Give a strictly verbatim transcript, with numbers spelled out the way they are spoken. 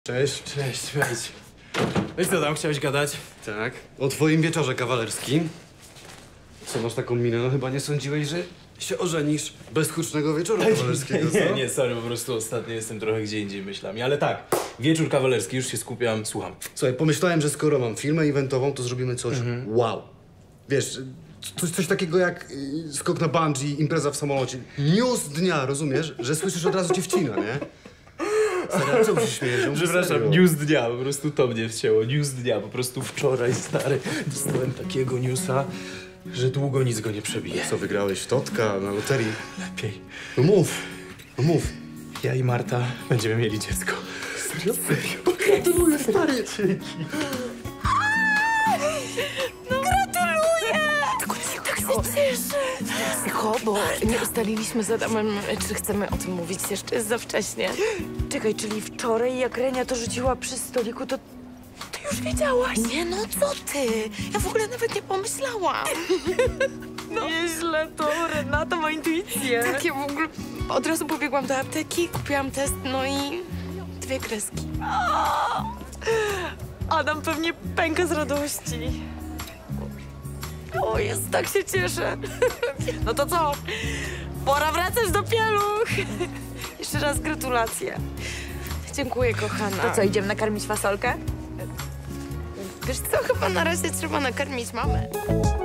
Cześć. Cześć, wejdź. No i co tam, chciałeś gadać? Tak. O twoim wieczorze kawalerskim. Co masz taką minę? No chyba nie sądziłeś, że się ożenisz bez hucznego wieczoru kawalerskiego, co? Nie, nie, sorry, po prostu ostatnio jestem trochę gdzie indziej myślami. Ale tak, wieczór kawalerski, już się skupiam, słucham. Słuchaj, pomyślałem, że skoro mam firmę eventową, to zrobimy coś wow. Wiesz, coś, coś takiego jak y, skok na bungee, impreza w samolocie. News dnia, rozumiesz? Że słyszysz od razu dziewczyna, nie? Stary, czemu się śmiejesz? Ja mówię Przepraszam, serio. news dnia, po prostu to mnie wcięło. News dnia, po prostu wczoraj, stary, dostałem takiego newsa, że długo nic go nie przebije. Co, wygrałeś w Totka na loterii? Lepiej. No mów, no mów. Ja i Marta będziemy mieli dziecko. Serio? Serio? Gratuluję, stary. Tak się cieszę. Cicho, bo nie ustaliliśmy z Adamem, czy chcemy o tym mówić. Jeszcze jest za wcześnie. Czekaj, czyli wczoraj jak Renia to rzuciła przy stoliku, to ty już wiedziałaś? Nie, no co ty? Ja w ogóle nawet nie pomyślałam. No. Nieźle to, Renata ma intuicję. Tak, ja w ogóle od razu pobiegłam do apteki, kupiłam test, no i dwie kreski. Adam pewnie pęka z radości. O, jest, tak się cieszę. No to co? Pora wracać do pieluch. Jeszcze raz gratulacje. Dziękuję, kochana. To co, idziemy nakarmić fasolkę? Wiesz co, chyba na razie trzeba nakarmić mamę.